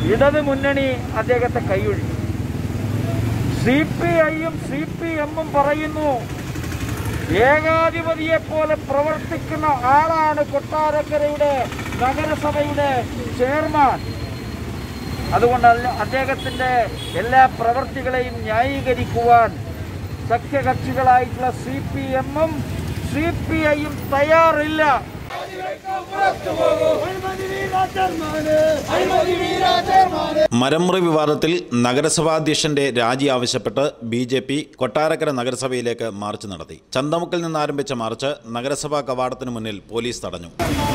ഇടത് മുന്നണി അദ്ദേഹത്തെ കൈയൊഴിഞ്ഞു. CPIയും CPMും പറയുന്നു ഏകാധിപതിയെപ്പോലെ പ്രവർത്തിക്കുന്ന ആളാണ് കൊട്ടാരക്കരയുടെ നഗരസഭയുടെ ചെയർമാൻ. അതുകൊണ്ട് അദ്ദേഹത്തിൻ്റെ എല്ലാ പ്രവൃത്തികളെയും ന്യായീകരിക്കുവാൻ സഖ്യകക്ഷികളായിട്ടുള്ള CPMും CPIയും തയ്യാറില്ല. മരമുറി വിവാദത്തിൽ നഗരസഭാധ്യക്ഷന്റെ രാജി ആവശ്യപ്പെട്ട് BJP കൊട്ടാരക്കര നഗരസഭയിലേക്ക് മാർച്ച് നടത്തി. ചന്തമുക്കിൽ നിന്ന് ആരംഭിച്ച മാർച്ച് നഗരസഭാ കവാടത്തിന് മുന്നിൽ പോലീസ് തടഞ്ഞു.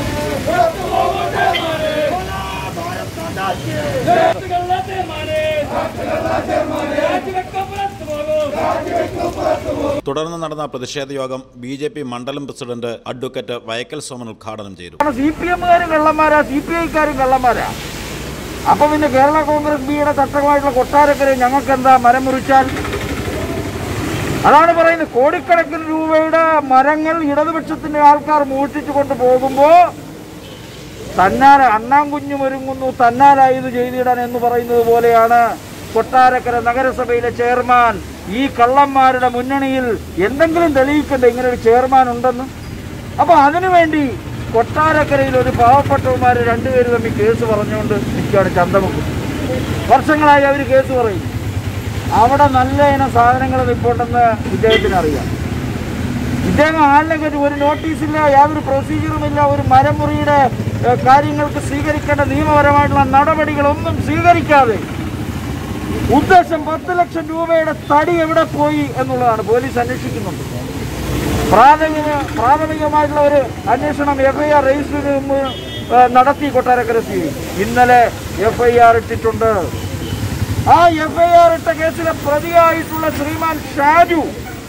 തുടർന്ന് നടന്ന പ്രതിഷേധ യോഗം BJP മണ്ഡലം പ്രസിഡന്റ് അഡ്വക്കേറ്റ് വയക്കൽ സോമൻ ഉദ്ഘാടനം ചെയ്തു. CPMകാരും കള്ളന്മാരാ, CPIക്കാരും കള്ളന്മാരാ. അപ്പൊ പിന്നെ കേരള കോൺഗ്രസ് ബിയുടെ ചട്ടമായിട്ടുള്ള കൊട്ടാരക്കരയിൽ ഞങ്ങൾക്ക് എന്താ മരം മുറിച്ചാൽ? അതാണ് പറയുന്നത്. കോടിക്കണക്കിന് രൂപയുടെ മരങ്ങൾ ഇടതുപക്ഷത്തിന്റെ ആൾക്കാർ മോഷ്ടിച്ചു കൊണ്ടുപോകുമ്പോ അണ്ണാങ്കുഞ്ഞും ഒരുങ്ങുന്നു തന്നാലായത് ചെയ്തിടാൻ എന്ന് പറയുന്നത് പോലെയാണ് കൊട്ടാരക്കര നഗരസഭയിലെ ചെയർമാൻ ഈ കള്ളന്മാരുടെ മുന്നണിയിൽ എന്തെങ്കിലും തെളിയിക്കണ്ടേ ഇങ്ങനെ ഒരു ചെയർമാൻ ഉണ്ടെന്ന്? അപ്പൊ അതിനുവേണ്ടി കൊട്ടാരക്കരയിൽ ഒരു പാവപ്പെട്ടവന്മാർ രണ്ടുപേരും തമ്മിൽ കേസ് പറഞ്ഞുകൊണ്ട് നിൽക്കുകയാണ്. ചന്തമുക്ക് വർഷങ്ങളായി അവർ കേസ് പറയും. അവിടെ നല്ല ഇനം സാധനങ്ങൾ നിൽപ്പുണ്ടെന്ന് ഇദ്ദേഹത്തിന് അറിയാം. ഇദ്ദേഹം ആളിനെ ഒരു നോട്ടീസില്ല, യാതൊരു പ്രൊസീജിയറുമില്ല. ഒരു മരമുറിയുടെ കാര്യങ്ങൾക്ക് സ്വീകരിക്കേണ്ട നിയമപരമായിട്ടുള്ള നടപടികളൊന്നും സ്വീകരിക്കാതെ ഉദ്ദേശം 10 ലക്ഷം രൂപയുടെ തടി എവിടെ പോയി എന്നുള്ളതാണ് പോലീസ് അന്വേഷിക്കുന്നുണ്ട്. പ്രാഥമികമായിട്ടുള്ള ഒരു അന്വേഷണം FIR രജിസ്റ്റർ നടത്തി കൊട്ടാരക്കര CI. ഇന്നലെ FIR ഇട്ടിട്ടുണ്ട്. ആ FIR ഇട്ട കേസിലെ പ്രതിയായിട്ടുള്ള ശ്രീമാൻ ഷാജു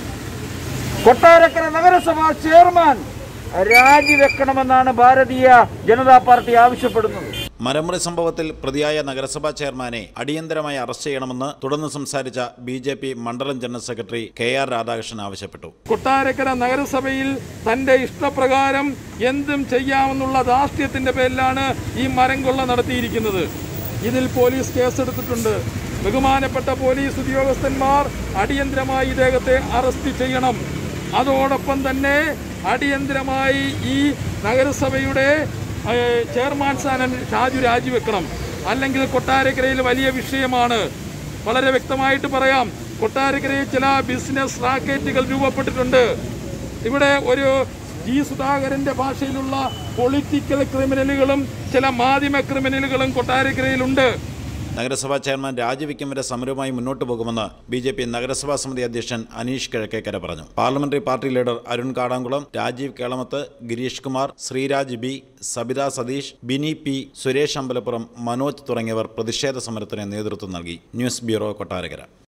കൊട്ടാരക്കര നഗരസഭാ ചെയർമാൻ രാജിവെക്കണമെന്നാണ് ഭാരതീയ ജനതാ പാർട്ടി ആവശ്യപ്പെടുന്നത്. മരമുറി സംഭവത്തിൽ പ്രതിയായ നഗരസഭാ ചെയർമാനെ അടിയന്തരമായി അറസ്റ്റ് ചെയ്യണമെന്ന് തുടർന്ന് സംസാരിച്ച BJP മണ്ഡലം ജനറൽ സെക്രട്ടറി KR രാധാകൃഷ്ണൻ ആവശ്യപ്പെട്ടു. കൊട്ടാരക്കര നഗരസഭയിൽ തന്റെ ഇഷ്ടപ്രകാരം എന്തും ചെയ്യാമെന്നുള്ള ധാർഷ്ട്യത്തിന്റെ പേരിലാണ് ഈ മരം കൊള്ള നടത്തിയിരിക്കുന്നത്. ഇതിൽ പോലീസ് കേസെടുത്തിട്ടുണ്ട്. ബഹുമാനപ്പെട്ട പോലീസ് ഉദ്യോഗസ്ഥന്മാർ അടിയന്തരമായി ഇദ്ദേഹത്തെ അറസ്റ്റ് ചെയ്യണം. അതോടൊപ്പം തന്നെ അടിയന്തരമായി ഈ നഗരസഭയുടെ ചെയർമാൻ സ്ഥാനം ഷാജു രാജിവെക്കണം. അല്ലെങ്കിൽ കൊട്ടാരക്കരയിൽ വലിയ വിഷയമാണ്. വളരെ വ്യക്തമായിട്ട് പറയാം, കൊട്ടാരക്കരയിൽ ചില ബിസിനസ് റാക്കറ്റുകൾ രൂപപ്പെട്ടിട്ടുണ്ട്. ഇവിടെ ഒരു സുധാകരന്റെ ഭാഷയിലുള്ള പൊളിറ്റിക്കൽ ക്രിമിനലുകളും ചില മാധ്യമ ക്രിമിനലുകളും കൊട്ടാരക്കരയിലുണ്ട്. നഗരസഭാ ചെയർമാൻ രാജിവെക്കും വരെ സമരവുമായി മുന്നോട്ട് പോകുമെന്ന് BJP നഗരസഭാ സമിതി അധ്യക്ഷൻ അനീഷ് കിഴക്കേക്കര പറഞ്ഞു. Parliamentary party leader Arun Kadamkulam, Rajeev Kelamath, Gireesh Kumar, Sreeraj B, Sabitha Satheesh, Bini P, Suresh Ambalappuram, Manoj തുടങ്ങിയവർ പ്രതിഷേധ സമരത്തിന് നേതൃത്വം നൽകി. News bureau, Kottarakkara.